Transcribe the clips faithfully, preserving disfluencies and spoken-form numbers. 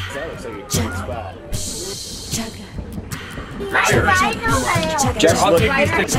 That looks like a good spot. Just look.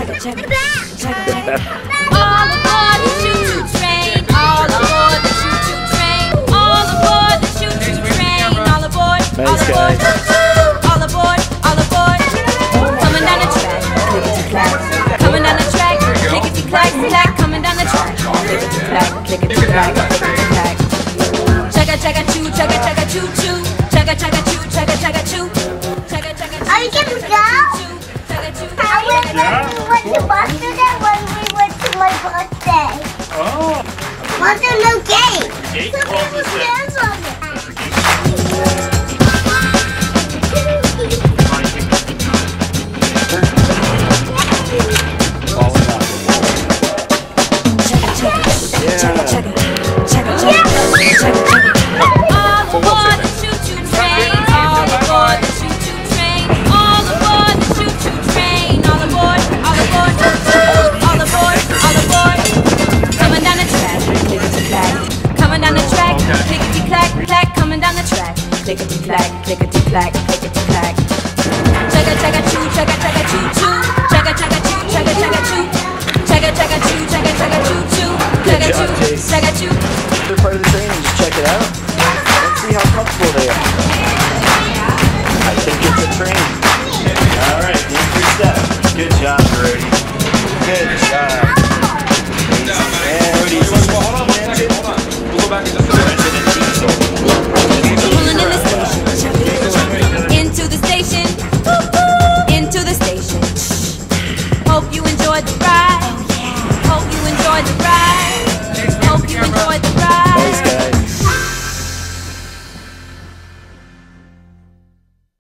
All aboard the choo-choo train. All aboard the choo-choo train. All aboard the choo-choo train. All aboard. All aboard. All aboard. All aboard. Coming down the track. Clickety clack. Coming down the track. Clickety clack clack. Coming down the track. Clickety clack. Clickety clack. Clickety clack. Chugga chugga choo. Chugga chugga choo choo. Chugga chugga choo. Chugga chugga choo. Chugga chugga choo. Are you gonna go? I went when we went to Boston when we went to my birthday. Oh. Was there no gate? Gate So closes many it. stairs on it. All aboard the choo-choo train. All aboard the choo-choo train. All aboard the choo-choo train. All aboard. All aboard. All aboard. All aboard. Coming down the track. Clickety clack. Coming down the track. Clickety clack clack. Coming down the track. Clickety clack. Clickety clack. Clickety clack. Chugga chugga choo. Chugga chugga choo choo. Chugga chugga choo. Chugga chugga choo. Chugga chugga choo. Chugga chugga choo choo. Chugga choo. Chugga choo. They're part of the train and just check it out. Let's see how comfortable they are.